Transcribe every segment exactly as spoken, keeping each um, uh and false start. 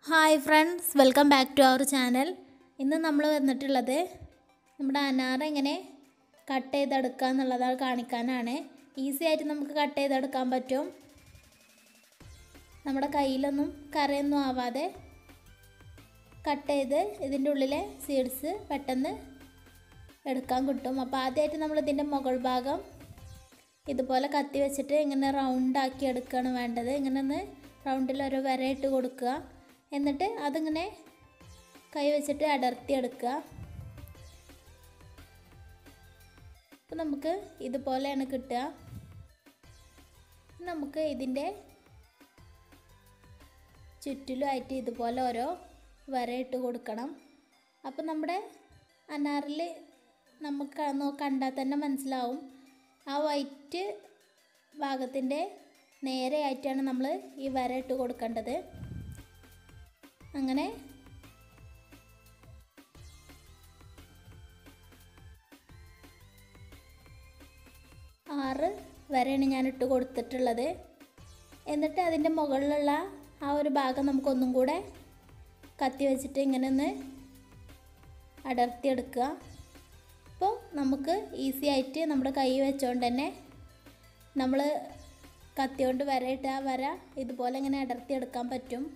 Hi friends, welcome back to our channel. ഇന്ന് നമ്മൾ വന്നിട്ടുള്ളത് നമ്മുടെ അനാർ എങ്ങനെ കട്ട് ചെയ്തെടുക്കുക എന്നുള്ളതാണ് കാണിക്കാനാണ്. ഈസി ആയിട്ട് നമുക്ക് കട്ട് ചെയ്തെടുക്കാൻ പറ്റും. നമ്മുടെ കയ്യിലൊന്നും കറയൊന്നും ആവാതെ കട്ട് ചെയ്ത് ഇതിൻ്റെ ഉള്ളിലെ സീഡ്സ് പെട്ടെന്ന് എടുക്കാൻ കിട്ടും. അപ്പോൾ ആദ്യമായിട്ട് നമ്മൾ ഇതിൻ്റെ മുകൾ ഭാഗം ഇതുപോലെ കത്തി വെച്ചിട്ട് ഇങ്ങനെ റൗണ്ടാക്കി എടുക്കുകയാണ് വേണ്ടത്. ഇങ്ങനെ ഒന്ന് റൗണ്ടിൽ ഒരു വരയിട്ട് കൊടുക്കുക. എന്നിട്ട് അതിങ്ങനെ കൈ വെച്ചിട്ട് അടർത്തി എടുക്കുക. അപ്പോൾ നമുക്ക് ഇതുപോലെയാണ് കിട്ടുക. നമുക്ക് ഇതിൻ്റെ ചുറ്റിലുമായിട്ട് ഇതുപോലെ ഓരോ വരയിട്ട് കൊടുക്കണം. അപ്പോൾ നമ്മുടെ അനാറിൽ നമുക്ക് കണ്ടാൽ തന്നെ മനസ്സിലാവും, ആ വൈറ്റ് ഭാഗത്തിൻ്റെ നേരെയായിട്ടാണ് നമ്മൾ ഈ വരയിട്ട് കൊടുക്കേണ്ടത്. അങ്ങനെ ആറ് വരെയാണ് ഞാൻ ഇട്ട് കൊടുത്തിട്ടുള്ളത്. എന്നിട്ട് അതിൻ്റെ മുകളിലുള്ള ആ ഒരു ഭാഗം നമുക്കൊന്നും കൂടെ കത്തി വെച്ചിട്ട് ഇങ്ങനെ ഒന്ന് അടർത്തിയെടുക്കുക. അപ്പോൾ നമുക്ക് ഈസി ആയിട്ട് നമ്മുടെ കൈ വെച്ചുകൊണ്ട് തന്നെ നമ്മൾ കത്തി കൊണ്ട് വരയിട്ട് ആ വര ഇതുപോലെ ഇങ്ങനെ അടർത്തിയെടുക്കാൻ പറ്റും.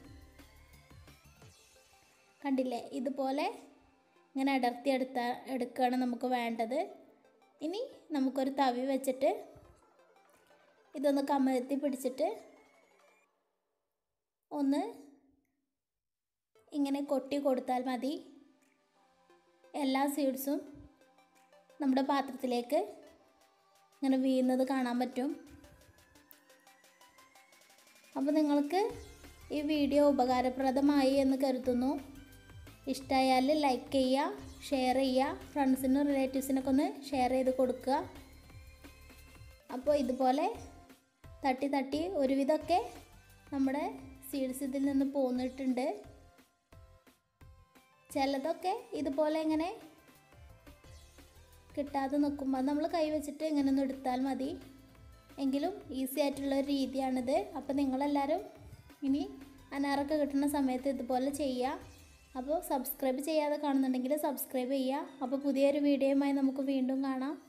കണ്ടില്ലേ, ഇതുപോലെ ഇങ്ങനെ അടർത്തി എടുത്താ എടുക്കുകയാണ് നമുക്ക് വേണ്ടത്. ഇനി നമുക്കൊരു തവി വെച്ചിട്ട് ഇതൊന്ന് കമഴ്ത്തി പിടിച്ചിട്ട് ഒന്ന് ഇങ്ങനെ കൊട്ടി കൊടുത്താൽ മതി. എല്ലാ സീഡ്സും നമ്മുടെ പാത്രത്തിലേക്ക് ഇങ്ങനെ വീഴുന്നത് കാണാൻ പറ്റും. അപ്പോൾ നിങ്ങൾക്ക് ഈ വീഡിയോ ഉപകാരപ്രദമായി എന്ന് കരുതുന്നു. ഇഷ്ടമായാൽ ലൈക്ക് ചെയ്യുക, ഷെയർ ചെയ്യുക, ഫ്രണ്ട്സിനും റിലേറ്റീവ്സിനൊക്കെ ഒന്ന് ഷെയർ ചെയ്ത് കൊടുക്കുക. അപ്പോൾ ഇതുപോലെ തട്ടി തട്ടി ഒരുവിധമൊക്കെ നമ്മുടെ സീഡ്സ് ഇതിൽ നിന്ന് പോന്നിട്ടുണ്ട്. ചിലതൊക്കെ ഇതുപോലെ ഇങ്ങനെ കിട്ടാതെ നിൽക്കുമ്പോൾ നമ്മൾ കൈ വെച്ചിട്ട് ഇങ്ങനെ ഒന്ന് എടുത്താൽ മതി. എങ്കിലും ഈസി ആയിട്ടുള്ളൊരു രീതിയാണിത്. അപ്പോൾ നിങ്ങളെല്ലാവരും ഇനി അനാറൊക്കെ കിട്ടുന്ന സമയത്ത് ഇതുപോലെ ചെയ്യുക. അപ്പോൾ സബ്സ്ക്രൈബ് ചെയ്യാതെ കാണുന്നുണ്ടെങ്കിൽ സബ്സ്ക്രൈബ് ചെയ്യുക. അപ്പോൾ പുതിയൊരു വീഡിയോയുമായി നമുക്ക് വീണ്ടും കാണാം.